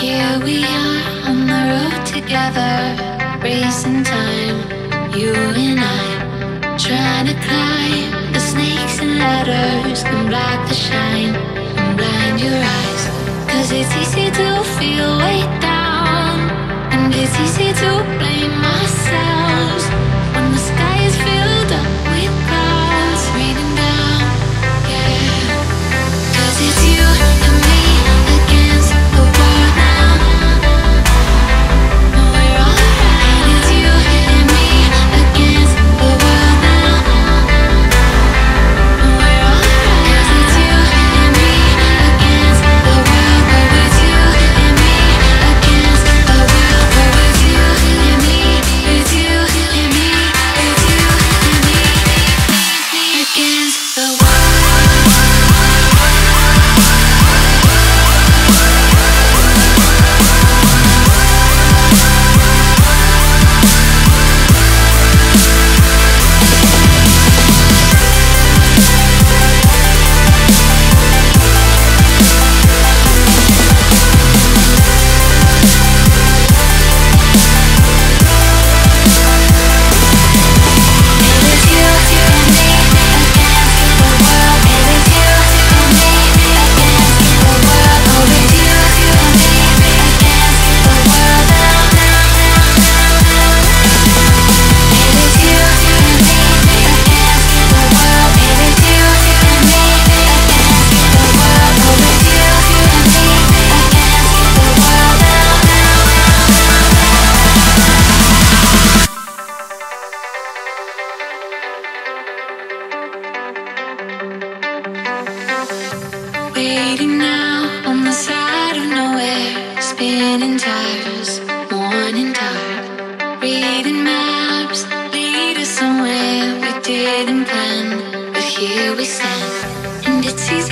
Here we are on the road together, racing time, you and I, trying to climb the snakes and ladders and block the shine and blind your eyes. 'Cause it's easy to feel weighed down, and it's easy to blame ourselves when the sky is filled up with clouds raining down, yeah. 'Cause it's you and me against the world now, and we're alright. It's you and me against the world now, and we're alright. 'Cause it's you and me against the world, but with you and me against the world, but with you and me, with you and me, with you and me against the world. Waiting now on the side of nowhere, spinning tires, worn and tired. Reading maps, lead us somewhere we didn't plan, but here we stand. And it's easy